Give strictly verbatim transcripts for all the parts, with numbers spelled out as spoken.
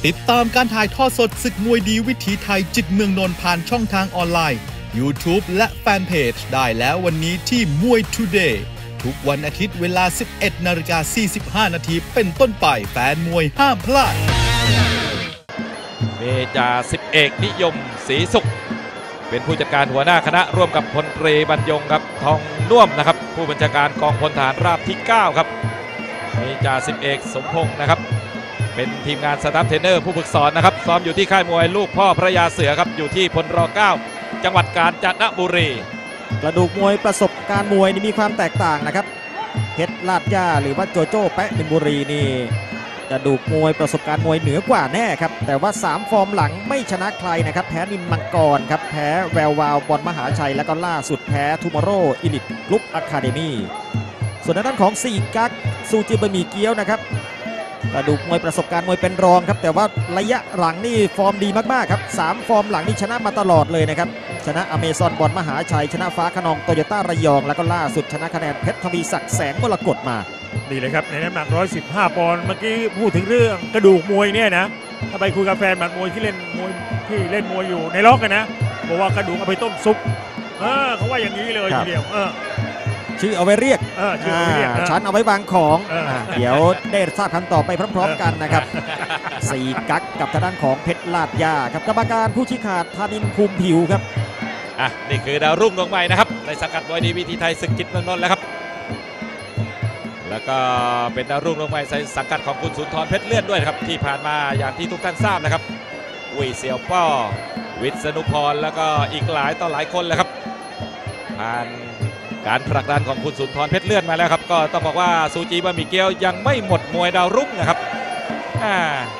ติดตามการถ่ายทอดสดศึกมวยดีวิถีไทยจิตเมืองนนท์ผ่านช่องทางออนไลน์ YouTube และแฟนเพจได้แล้ววันนี้ที่มวย Today ทุกวันอาทิตย์เวลา สิบเอ็ดนาฬิกาสี่สิบห้านาทีเป็นต้นไปแฟนมวยห้ามพลาดเมจาสิบเอกนิยมศรีสุขเป็นผู้จัดการหัวหน้าคณะร่วมกับพลตรีบรรยงครับทองน่วมนะครับผู้บัญชาการกองพลทหารราบที่เก้าครับเมจาสิบเอกสมพงษ์นะครับเป็นทีมงานสตาฟเทรนเนอร์ผู้ฝึกสอนนะครับซ้อมอยู่ที่ค่ายมวยลูกพ่อพระยาเสือครับอยู่ที่พลรเก้าจังหวัดกาญจนบุรีกระดูกมวยประสบการณ์มวยนี่มีความแตกต่างนะครับเพชรลาดย่าหรือว่าโจโจ้แปะมินบุรีนี่กระดูกมวยประสบการณ์มวยเหนือกว่าแน่ครับแต่ว่าสามฟอร์มหลังไม่ชนะใครนะครับแพ้นินมังกรครับแพ้แวววาวบอลมหาชัยแล้วก็ล่าสุดแพ้ทูมอร์โรอิลิทกรุ๊ปอะคาเดมี่ส่วนด้านของสี่กั๊กซูจิบะหมี่เกี๊ยวนะครับกระดูกมวยประสบการณ์มวยเป็นรองครับแต่ว่าระยะหลังนี่ฟอร์มดีมากๆครับสามฟอร์มหลังนี่ชนะมาตลอดเลยนะครับชนะอเมซอนบอลมหาชัยชนะฟ้าขนองโตโยต้าระยองแล้วก็ล่าสุดชนะคะแนนเพชรทวีศักดิ์แสงมรกตมานี่เลยครับในน้ำหนักหนึ่งร้อยสิบห้าปอนด์เมื่อกี้พูดถึงเรื่องกระดูกมวยเนี่ยนะถ้าไปคุยกับแฟนหมัดมวยที่เล่นมวยที่เล่นมวยอยู่ในล็อกกันนะบอกว่ากระดูกเอาไปต้มซุปเออเขาว่าอย่างนี้เลยทีเดียวเออชื่อเอาไว้เรียกชั้นเอาไว้วางของเดี๋ยวได้ทราบคำตอบไปพร้อมๆกันนะครับสี่กั๊กกับทางด้านของเพชรลาดย่าครับกรรมการผู้ชี้ขาดธานินภูมิผิวครับอ่ะนี่คือดาวรุ่งดวงใหม่นะครับในสังกัดมวยดีวิถีไทยศึกจิตเมืองนนท์แล้วครับแล้วก็เป็นดาวรุ่งดวงใหม่ในสังกัดของคุณสุนทรเพชรเลื่อนด้วยครับที่ผ่านมาอย่างที่ทุกท่านทราบนะครับวิเซียวป้อวิศนุพรแล้วก็อีกหลายต่อหลายคนเลยครับผ่านการผลักดันของคุณสุนทรเพชรเลื่อนมาแล้วครับก็ต้องบอกว่าซูจีบะหมี่เกี๊ยวยังไม่หมดมวยดาวรุ่งนะครับอ่า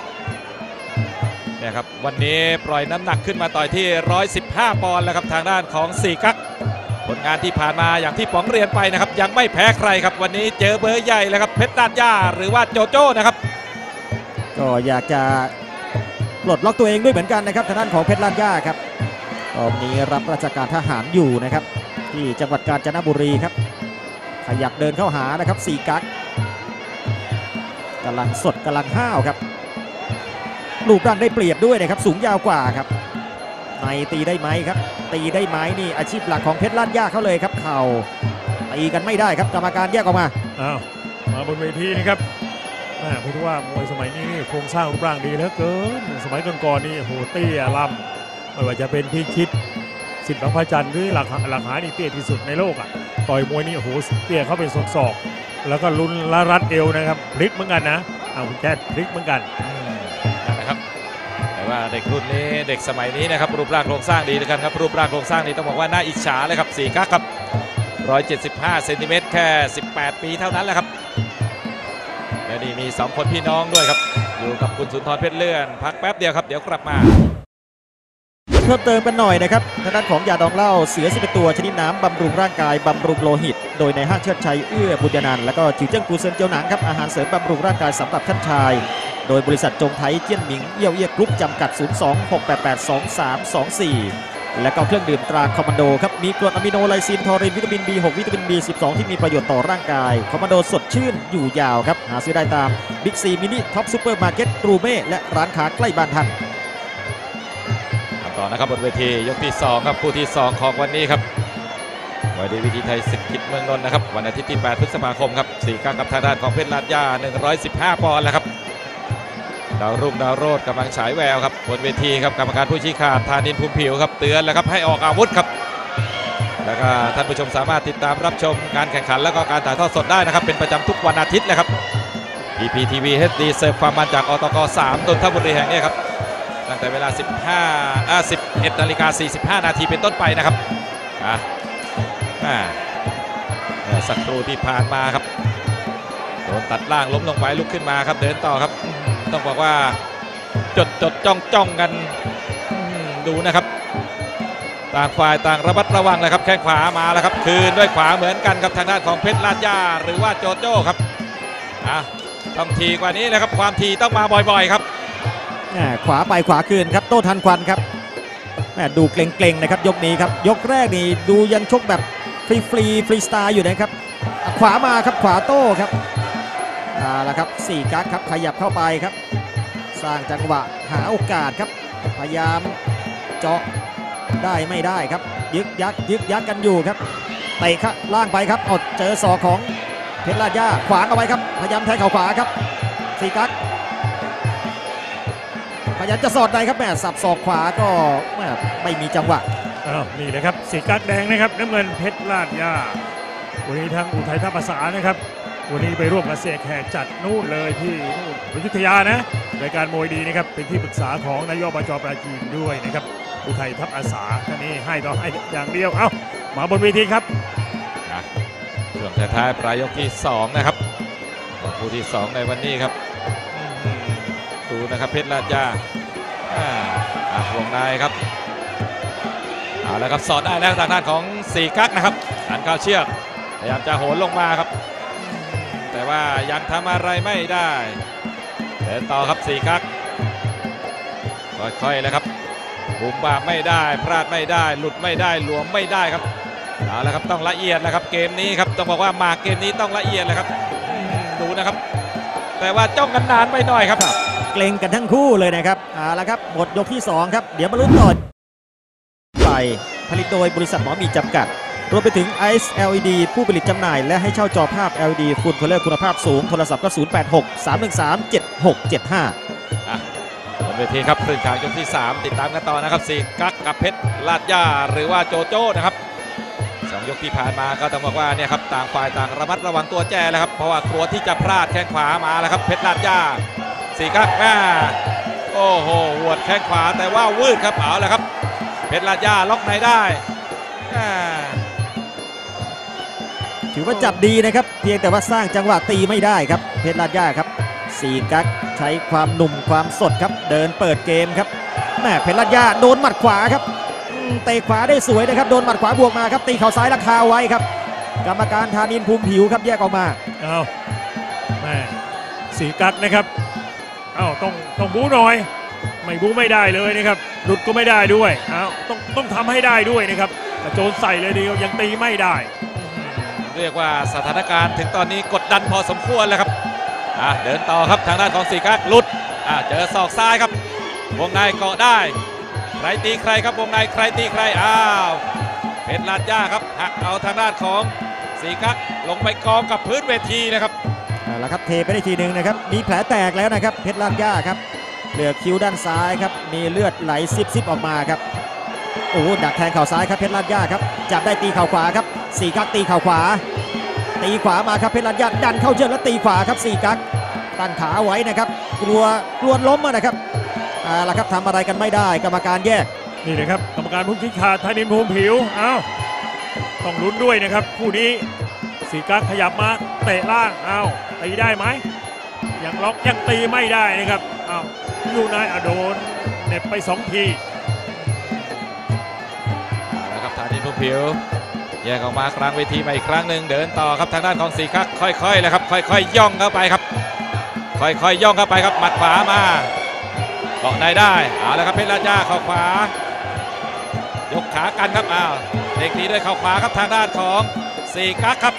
เนี่ยครับวันนี้ปล่อยน้ำหนักขึ้นมาต่อยที่หนึ่งร้อยสิบห้าปอนด์แล้วครับทางด้านของสี่กั๊กผลงานที่ผ่านมาอย่างที่ป๋องเรียนไปนะครับยังไม่แพ้ใครครับวันนี้เจอเบอร์ใหญ่เลยครับเพชรลาดย่าหรือว่าโจโจ้นะครับก็อยากจะปลดล็อกตัวเองด้วยเหมือนกันนะครับทางด้านของเพชรลาดย่าครับตอนนี้รับราชการทหารอยู่นะครับที่จังหวัดกาญจนบุรีครับขยับเดินเข้าหานะครับสี่กั๊กกำลังสดกำลังห้าวครับรูปร่างได้เปรียบด้วยนะครับสูงยาวกว่าครับในตีได้ไหมครับตีได้ไหมนี่อาชีพหลักของเพชรลาดย่าเขาเลยครับเข่าตีกันไม่ได้ครับกรรมการแยกออกมาอ้าวมาบนเวทีนี่ครับพูดว่ามวยสมัยนี้นี่โครงสร้างรูปร่างดีเหลือเกินสมัยก่อนๆนี่โหเตี้ยล่ำไม่ว่าจะเป็นพิชิตสิทธิ์พระจันทร์หรือหลักหลักหานี่เตี้ยที่สุดในโลกอ่ะต่อยมวยนี่โอ้โหเตี้ยเขาเป็นศอกๆแล้วก็ลุ้นละรัดเอวนะครับพลิกเหมือนกันนะเอาคุณแจ๊ดพลิกเหมือนกันนะครับแต่ว่าเด็กรุ่นนี้เด็กสมัยนี้นะครับรูปร่างโครงสร้างดีด้วยกันครับรูปร่างโครงสร้างนี้ต้องบอกว่าน่าอิจฉาเลยครับสี่กั๊กครับหนึ่งร้อยเจ็ดสิบห้าเซนติเมตรแค่สิบแปดปีเท่านั้นแหละครับและนี่มีสองคนพี่น้องด้วยครับอยู่กับคุณสุนทรเพชรเลื่อนพักแป๊บเดียวครับเดี๋ยวกลับมาเพิ่มเติมกันหน่อยนะครับทางด้านของยาดองเหล้าเสือสิบเอ็ดตัวชนิดน้ำบำรุงร่างกายบำรุงโลหิตโดยในห้างเชิดชัยเอื้อบุญญานันท์แล้วก็จิวเจิ้งปูเซินเจียวหนังครับอาหารเสริมบำรุงร่างกายสำหรับท่านชายโดยบริษัทจงไทยเจี้ยนหมิงเยี่ยวเอี้ยกรุ๊ปจำกัดศูนย์ สอง หก แปด แปด สอง สาม สอง สี่และก็เครื่องดื่มตราคอมมานโดครับมีกรดอะมิโนไลซินทอรินวิตามิน บี หก วิตามิน บี สิบสอง ที่มีประโยชน์ต่อร่างกายคอมมานโดสดชื่นอยู่ยาวครับหาซื้อได้ตามบิ๊กซีมินิท็อปซูเปอร์มาร์เก็ตตรูเม่และร้านค้าใกล้บ้านท่านต่อนะครับบนเวทียกที่สองครับคู่ที่สองของวันนี้ครับมวยดีวิถีไทยศึกจิตเมืองนนท์นะครับวันอาทิตย์ที่แปดพฤษภาคมครับสี่กั๊กกับทางด้านของเพชรลาดย่าหนึ่งร้อยสิบห้าปอนด์แล้วครับดาวรุ่งดาวโรดกำลังฉายแววครับบนเวทีครับกรรมการผู้ชี้ขาดธานินภูมิผิวครับเตือนแล้วครับให้ออกอาวุธครับแล้วก็ท่านผู้ชมสามารถติดตามรับชมการแข่งขันแล้วก็การถ่ายทอดสดได้นะครับเป็นประจำทุกวันอาทิตย์เลยครับ พี พี ที วี เอช ดี เสิร์ฟความมันจากอตกสามนนทบุรีแห่งนี้ครับตั้งแต่เวลาสิบห้าอ่าสิบเอ็ดนาฬิกาสี่สิบห้านาทีเป็นต้นไปนะครับอ่าอ่าสักครู่ที่ผ่านมาครับโดนตัดล่างล้มลงไปลุกขึ้นมาครับเดินต่อครับต้องบอกว่าจดจดจ้องจ้องกันดูนะครับต่างฝ่ายต่างระมัดระวังเลยครับแข้งขวามาแล้วครับคืนด้วยขวาเหมือนกันครับทางด้านของเพชรลาดย่าหรือว่าโจโจ้ครับอ่ะต้องทีกว่านี้นะครับความทีต้องมาบ่อยๆครับขวาไปขวาคืนครับโต้ทันควันครับดูเกรงๆนะครับยกนี้ครับยกแรกนี่ดูยังชกแบบฟรีฟรีฟรีสไตล์อยู่นะครับขวามาครับขวาโต้ครับเอาละครับสี่กั๊กครับขยับเข้าไปครับสร้างจังหวะหาโอกาสครับพยายามเจาะได้ไม่ได้ครับยึกยักยึกยักกันอยู่ครับเตะครับล่างไปครับอดเจอศอกของเพชรลาดย่าขวางเอาไว้ครับพยายามแทงเข่าขวาครับสีกั๊กพยายามจะสอดในครับแม่สับศอกขวาก็ไม่มีจังหวะอ้าวนี่เลยครับสีกั๊กแดงนะครับน้ำเงินเพชรลาดย่าวันนี้ทางอุทัยท่าภาษานะครับวันนี้ไปร่วมกับเสียแขกจัดนู่นเลยที่นู่นอยุธยานะรายการมวยดีนะครับเป็นที่ปรึกษาของนายกอบจ.ปราจีนด้วยนะครับอุทัยทัพอาสาท่านนี้ให้ต่อให้อย่างเดียวเอ้ามาบนเวทีครับช่วงท้ายปลายยกที่สองนะครับคู่ที่สองในวันนี้ครับดูนะครับเพชรลาดย่าอ่าวงในครับเอาแล้วครับสอดได้แล้วทางด้านของสีกั๊กนะครับหันเข้าเชือกพยายามจะโหนลงมาครับแต่ว่ายังทำอะไรไม่ได้เดินต่อครับสีกั๊กค่อยๆเลยครับบุมบ้าไม่ได้พลาดไม่ได้หลุดไม่ได้หลวมไม่ได้ครับเอาละครับต้องละเอียดนะครับเกมนี้ครับต้องบอกว่ามาเกมนี้ต้องละเอียดเลยครับดูนะครับแต่ว่าจ้องกันนานไปหน่อยครับเกรงกันทั้งคู่เลยนะครับเอาละครับหมดยกที่สองครับเดี๋ยวมาลุ้นต่อไปผลิตโดยบริษัทหมอมีจำกัดรวมไปถึง ไอ เอส แอล อี ดี ผู้ผลิตจำหน่ายและให้เช่าจอภาพ แอล อี ดี ฟุลคัลเลอร์คุณภาพสูงโทรศัพท์ก็ศูนย์ แปด หก สาม หนึ่ง สาม เจ็ด หก เจ็ด ห้าบนเวทีครับครึ่งทางยกที่สามติดตามกันต่อนะครับสีกั๊กกับเพชรลาดย่าหรือว่าโจโจ้นะครับสองยกที่ผ่านมาก็ต้องบอกว่าเนี่ยครับต่างฝ่ายต่างระมัดระวังตัวแจแล้วครับเพราะว่ากลัวที่จะพลาดแข้งขวามาแล้วครับเพชรลาดย่าสีกั๊กหน้าโอ้โหหวดแข้งขวาแต่ว่าวืดครับเอาแล้วครับเพชรลาดย่าล็อกในได้ถือว่าจับดีนะครับเพียงแต่ว่าสร้างจังหวะตีไม่ได้ครับเพชรลาดย่าครับสีกั๊กใช้ความหนุ่มความสดครับเดินเปิดเกมครับแม่เพชรลาดย่าโดนหมัดขวาครับเตะขวาได้สวยนะครับโดนหมัดขวาบวกมาครับตีเข่าซ้ายราคาไว้ครับกรรมการธานินทร์ภูมิผิวครับแยกออกมาเอาแม่สีกั๊กนะครับเอาต้องต้องบู๊หน่อยไม่บู๊ไม่ได้เลยนะครับหลุดก็ไม่ได้ด้วยเอาต้องต้องทำให้ได้ด้วยนะครับโจนใส่เลยเดียวยังตีไม่ได้เรียกว่าสถานการณ์ถึงตอนนี้กดดันพอสมควรแล้วครับเดินต่อครับทางด้านของสีกั๊กหลุดเจอศอกซ้ายครับวงในเกาะได้ใครตีใครครับวงในใครตีใครอ้าวเพชรลาดย่าครับหักเอาทางด้านของสีกั๊กลงไปกองกับพื้นเวทีนะครับแล้วครับเทไปได้ทีหนึ่งนะครับมีแผลแตกแล้วนะครับเพชรลาดย่าครับเหลือคิ้วด้านซ้ายครับมีเลือดไหลซิบๆออกมาครับโอ้ดักแทงเข่าซ้ายครับเพชรลาดย่าครับจับได้ตีเข่าขวาครับสีกั๊กตีเข่าขวาตีขวามาครับเพชรลาดย่าดันเข้าเชือกแล้วตีขวาครับสีกั๊กตั้งขาไว้นะครับกลัวกลัวล้มนะครับอ่าละครับทำอะไรกันไม่ได้กรรมการแยกนี่นะครับกรรมการผู้ชี้ขาดธานินทร์ภูมิผิวอ้าวต้องลุ้นด้วยนะครับคู่นี้สีกั๊กขยับมาเตะล่างอ้าวตีได้ไหมยังล็อกยังตีไม่ได้นะครับอ้าวอยู่ในอโดนเน็บไปสองทีนะครับธานินทร์ภูมิผิวแยกออกมากลางเวทีมาอีกครั้งหนึ่งเดินต่อครับทางด้านของสีกั๊กค่อยๆเลยครับค่อยๆย่องเข้าไปครับค่อยๆย่องเข้าไปครับหมัดขวามาเกาะในได้เอาแล้วครับเพชรลาดย่าเข่าขวายกขากันครับอ้าวเด็กตีด้วยเข่าขวาครับทางด้านของสีกั๊กครับ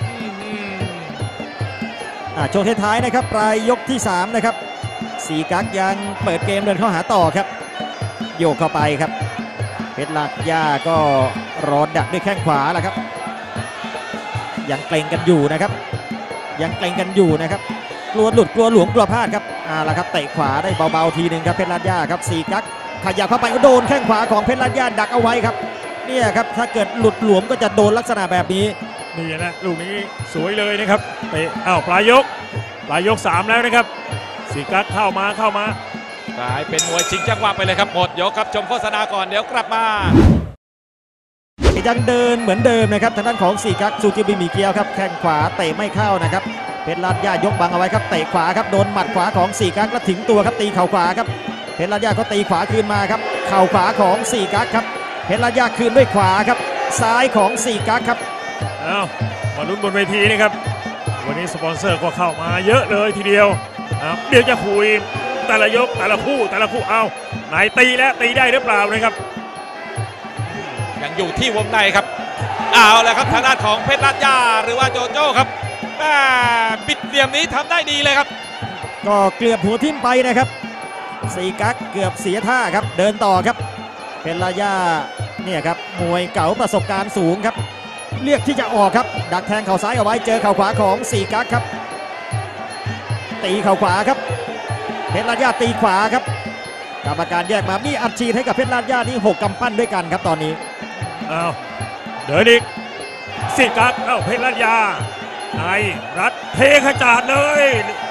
ช่วงท้ายๆนะครับปลายยกที่สามนะครับสีกั๊กยังเปิดเกมเดินเข้าหาต่อครับโยกเข้าไปครับเพชรลาดย่าก็รอดักด้วยแข้งขวาแหละครับยังเกรงกันอยู่นะครับยังเกรงกันอยู่นะครับกลัวหลุดกลัวหลวมกลัวพลาดครับอ่าละครับเตะขวาได้เบาๆทีหนึ่งครับเพชรลาดย่าครับสีกั๊กขยับเข้าไปก็โดนแข้งขวาของเพชรลาดย่าดักเอาไว้ครับเนี่ยครับถ้าเกิดหลุดหลวมก็จะโดนลักษณะแบบนี้นี่นะลูกนี้สวยเลยนะครับเตะอ้าวปลายยกปลายยกสามแล้วนะครับสีกั๊กเข้ามาเข้ามากลายเป็นมวยชิงจังหวะไปเลยครับหมดยกครับชมโฆษณาก่อนเดี๋ยวกลับมายังเดินเหมือนเดิมนะครับทางด้านของสีกั๊กซูจิบิมิเกียวครับแข้งขวาเตะไม่เข้านะครับเพชรลาดย่ายกบังเอาไว้ครับเตะขวาครับโดนหมัดขวาของสีกั๊กแล้วถึงตัวครับตีเข่าขวาครับเพชรลาดย่าก็ตีขวาคืนมาครับเข่าขวาของสีกั๊กครับเพชรลาดย่าคืนด้วยขวาครับซ้ายของสีกั๊กครับอ้าวมาลุ้นบนเวทีนะครับวันนี้สปอนเซอร์ก็เข้ามาเยอะเลยทีเดียวเดี๋ยวจะคุยแต่ละยกแต่ละคู่แต่ละคู่เอาไหนตีแล้วตีได้หรือเปล่านะครับยังอยู่ที่วงในครับเอาแล้วครับทางด้านของเพชรลาดย่าหรือว่าโจโจ้ครับบิดเหลี่ยมนี้ทำได้ดีเลยครับก็เกลือบหัวทิ่มไปนะครับสีกั๊กเกือบเสียท่าครับเดินต่อครับเพชรลาย่าเนี่ยครับมวยเก่าประสบการณ์สูงครับเรียกที่จะออกครับดักแทงเข่าซ้ายเอาไว้เจอเข่าขวาของสีกั๊กครับตีเข่าขวาครับเพชรลาย่าตีขวาครับกรรมการแยกมามีอัดฉีดให้กับเพชรลาย่านี่หกกำปั้นด้วยกันครับตอนนี้อ้าวเดินอีกสีกั๊กเอ้าเพชรลาย่าในรัดเทขจาดเลย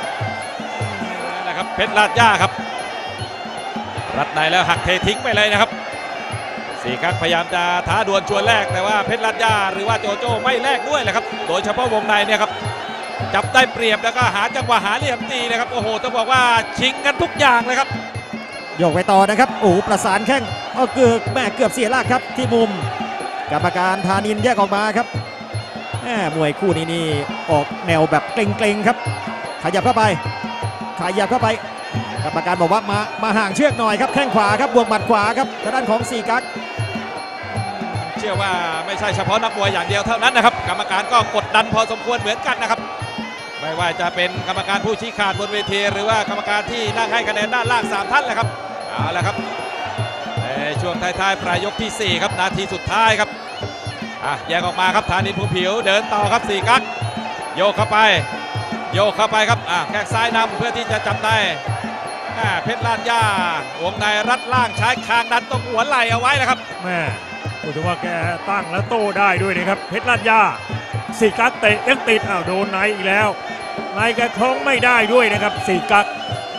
นะครับเพชรลาดย่าครับรัดในแล้วหักเททิ้งไปเลยนะครับสีกั๊กพยายามจะท้าดวลชวนแรกแต่ว่าเพชรลาดย่าหรือว่าโจโจ้ไม่แลกด้วยเลยครับโดยเฉพาะวงในเนี่ยครับจับได้เปรียบแล้วก็หาจังหวะหาเหลี่ยมตีนะครับโอ้โหต้องบอกว่าชิงกันทุกอย่างเลยครับโยกไปต่อนะครับโอ้ประสานแข้งเอาเกือบแม่เกือบเสียหลักครับที่มุมกรรมการธานินแยกออกมาครับแหมมวยคู่นี้นี่ออกแนวแบบเกรงๆครับขยับเข้าไปขยับเข้าไปกรรมการบอกว่ามามาห่างเชือกหน่อยครับแข้งขวาครับบวกหมัดขวาครับทางด้านของสีกั๊กเชื่อว่าไม่ใช่เฉพาะนักมวยอย่างเดียวเท่านั้นนะครับกรรมการก็กดดันพอสมควรเหมือนกันนะครับไม่ว่าจะเป็นกรรมการผู้ชี้ขาดบนเวทีหรือว่ากรรมการที่นั่งให้คะแนนด้านล่างสามท่านแหละครับเอาละครับในช่วงท้ายๆปลายยกที่สี่ครับนาทีสุดท้ายครับอ่ะแยกออกมาครับธานินภูผิวเดินต่อครับสีกั๊กโยกเข้าไปโยกเข้าไปครับอ่ะแข้งซ้ายนำเพื่อที่จะจับในเพชรลาดย่าวงในรัดล่างใช้คางดันตรงหัวไหล่เอาไว้นะครับแม่พูดถึงว่าแกตั้งแล้วโต้ได้ด้วยนะครับเพชรลาดย่าสีกั๊กเตะยังติดอ้าวโดนในอีกแล้วในแกคล้องไม่ได้ด้วยนะครับสีกั๊ก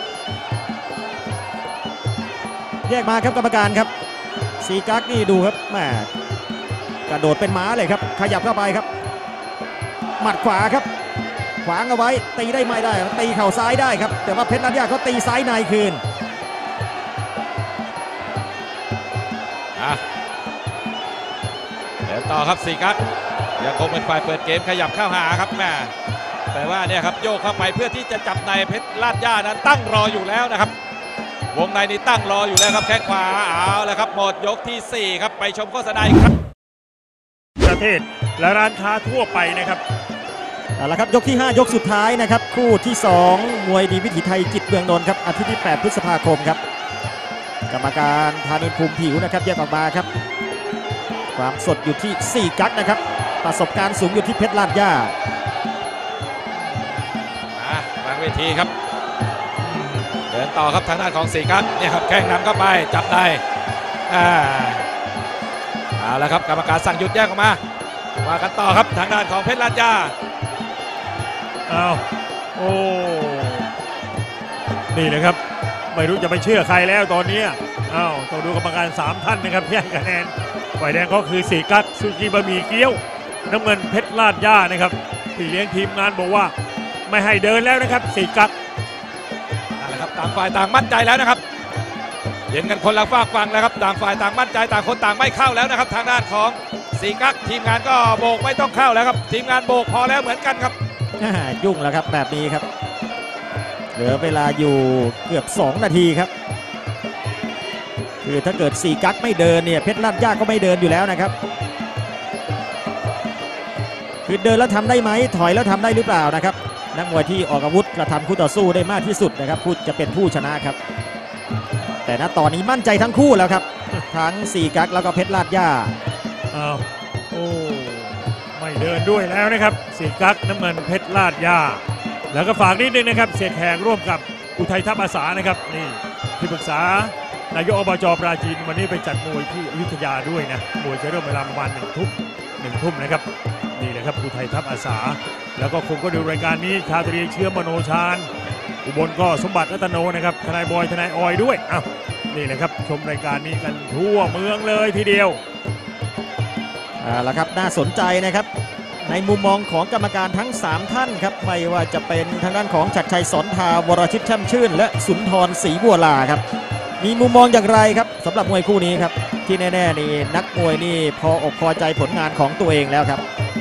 แยกมาครับกรรมการครับสีกั๊กนี่ดูครับแม่กระโดดเป็นม้าเลยครับขยับเข้าไปครับหมัดขวาครับขวางเอาไว้ตีได้ไม่ได้ตีเข่าซ้ายได้ครับแต่ว่าเพชรลาดย่าเขาตีซ้ายในคืนอ่ะเดี๋ยวต่อครับสีกั๊กยังคงเป็นฝ่ายเปิดเกมขยับเข้าหาครับแม่แต่ว่าเนี่ยครับโยกเข้าไปเพื่อที่จะจับในเพชรลาดย่านั้นตั้งรออยู่แล้วนะครับวงในนี้ตั้งรออยู่แล้วครับแข้งขวาเอาแล้วครับหมดยกที่สี่ครับไปชมโฆษณาอีกครับประเทศและร้านค้าทั่วไปนะครับเอาละครับยกที่ห้ายกสุดท้ายนะครับคู่ที่สองมวยดีวิถีไทยจิตเมืองนนท์ครับอาทิตย์ที่แปดพฤษภาคมครับกรรมการธานินภูมิผิวนะครับแยกออกมาครับความสดอยู่ที่สี่กั๊กนะครับประสบการณ์สูงอยู่ที่เพชรลาดย่าอ่ะวางเวทีครับเดินต่อครับทางด้านของสีกั๊กเนี่ยครับแข้งนำเข้าไปจับได้อ่าเอาละครับกรรมการสั่งหยุดแยกออกมาว่ากันต่อครับทางด้านของเพชรลาดย่าอ้าวโอ้นี่เลยครับไม่รู้จะไปเชื่อใครแล้วตอนนี้อ้าวต้องดูกรรมการสามท่านนะครับแย่งคะแนนฝ่ายแดงก็คือสีกั๊กซูจิบะหมี่เกี๊ยวน้ำเงินเพชรลาดย่านะครับพี่เลี้ยงทีมงานบอกว่าไม่ให้เดินแล้วนะครับสีกั๊กนั่นแหละครับต่างฝ่ายต่างมั่นใจแล้วนะครับเย็นกันคนละฝากฟังแล้วครับต่างฝ่ายต่างมั่นใจต่างคนต่างไม่เข้าแล้วนะครับทางด้านของสีกั๊กทีมงานก็โบกไม่ต้องเข้าแล้วครับทีมงานโบกพอแล้วเหมือนกันครับยุ่งแล้วครับแบบนี้ครับเหลือเวลาอยู่เกือบสองนาทีครับคือถ้าเกิดสีกั๊กไม่เดินเนี่ยเพชรลาดย่าก็ไม่เดินอยู่แล้วนะครับคือเดินแล้วทำได้ไหมถอยแล้วทำได้หรือเปล่านะครับนักมวยที่ออกอาวุธกระทำคู่ต่อสู้ได้มากที่สุดนะครับผู้จะเป็นผู้ชนะครับแต่ณตอนนี้มั่นใจทั้งคู่แล้วครับทั้งสีกั๊กแล้วก็เพชรลาดย่าอ้าวโอ้ไม่เดินด้วยแล้วนะครับสีกั๊กน้ำเงินเพชรลาดย่าแล้วก็ฝากนิดนึงนะครับเสียแขกร่วมกับอุทัยทัพอาสานะครับนี่ที่ปรึกษานายกอบจปราจีนวันนี้ไปจัดมวยที่อยุธยาด้วยนะมวยจะเริ่มเวลาประมาณหนึ่งทุ่มหนึ่งทุ่มนะครับนี่แหละครับอุทัยทัพอาสาแล้วก็คงก็ดูรายการนี้ชาตรีเชื้อมโนชาญอุบลก็สมบัติรัตโนนะครับทนายบอยทนายออยด้วยอ้าวนี่แหละครับชมรายการนี้กันทั่วเมืองเลยทีเดียวอ่าแล้วครับน่าสนใจนะครับในมุมมองของกรรมการทั้งสามท่านครับไม่ว่าจะเป็นทางด้านของชัดชัยสอนทาวรชิตแช่มชื่นและสุนทรศรีบัวลาครับมีมุมมองอย่างไรครับสำหรับมวยคู่นี้ครับที่แน่ๆนี่นักมวยนี่พออกพอใจผลงานของตัวเองแล้วครับ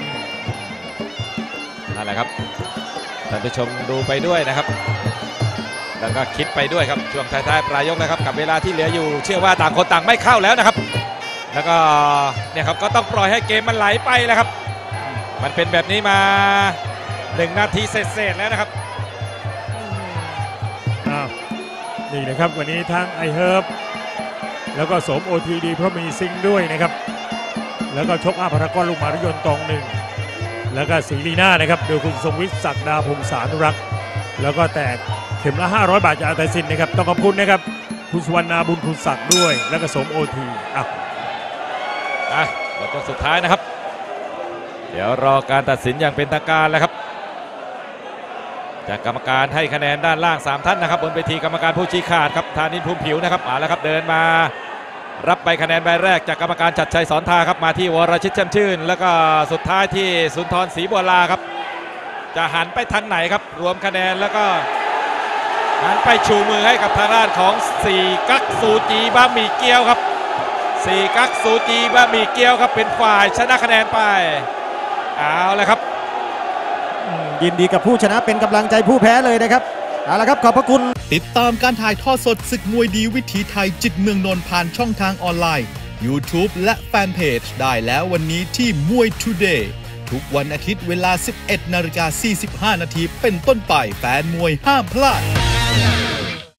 นั่นแหละครับท่านผู้ชมดูไปด้วยนะครับแล้วก็คิดไปด้วยครับช่วงท้ายๆปลายยกนะครับกับเวลาที่เหลืออยู่เชื่อว่าต่างคนต่างไม่เข้าแล้วนะครับแล้วก็เนี่ยครับก็ต้องปล่อยให้เกมมันไหลไปแล้วครับมันเป็นแบบนี้มาหนึ่งนาทีเศษๆแล้วนะครับอ้าวนี่นะครับวันนี้ทั้งไอเฮิร์บแล้วก็สม โอ ที ดีเพราะมีซิงค์ด้วยนะครับแล้วก็ชกอาพารากอนลูกหมารยนต์ตองหนึ่งแล้วก็ศรีลีน่านะครับโดยคุณทรงวิทย์ศักดาพงษานุรักษ์แล้วก็แตกเข็มละห้าร้อยบาทจากอาตาซินนะครับต้องขอบคุณนะครับคุณสุวรรณาบุญคุณศักดิ์ด้วยแล้วก็สม โอ ที อ่ะอ่ะแล้วก็สุดท้ายนะครับเดี๋ยวรอการตัดสินอย่างเป็นทางการแล้วครับจากกรรมการให้คะแนนด้านล่างสามท่านนะครับบนเวทีกรรมการผู้ชี้ขาดครับธานินทร์ภูมิผิวนะครับมาแล้วครับเดินมารับใบคะแนนใบแรกจากกรรมการชัดชัยสอนทาครับมาที่วรชิตแช่มชื่นแล้วก็สุดท้ายที่สุนทรศรีบัวลาครับจะหันไปทางไหนครับรวมคะแนนแล้วก็หันไปชูมือให้กับทางด้านของสี่กั๊กซูจีบะหมี่เกี๊ยวครับสี่กั๊กซูจีบะหมี่เกี๊ยวครับเป็นฝ่ายชนะคะแนนไปเอาละครับยินดีกับผู้ชนะเป็นกำลังใจผู้แพ้เลยนะครับเอาละครับขอบพระคุณติดตามการถ่ายทอดสดศึกมวยดีวิถีไทยจิตเมืองนนท์ผ่านช่องทางออนไลน์ YouTube และแฟนเพจได้แล้ววันนี้ที่มวย Today ทุกวันอาทิตย์เวลา สิบเอ็ดนาฬิกาสี่สิบห้านาทีเป็นต้นไปแฟนมวยห้ามพลาด